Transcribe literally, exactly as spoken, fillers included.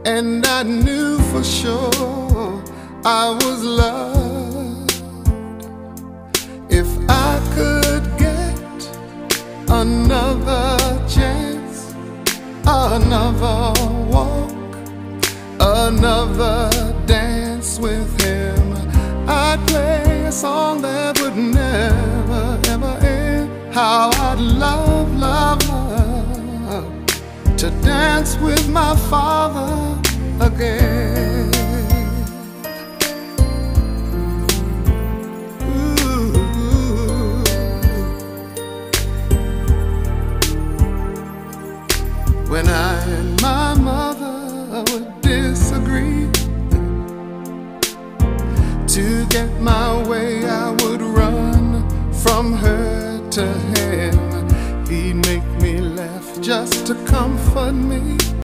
and I knew for sure I was loved. If I could get another chance, another walk, another dance with him, I'd play a song that would never, ever end. How I'd love, love, love to dance with my father again. Ooh. When I and my mother would disagree, to get my way I would run from her to him. He'd make me laugh just to comfort me.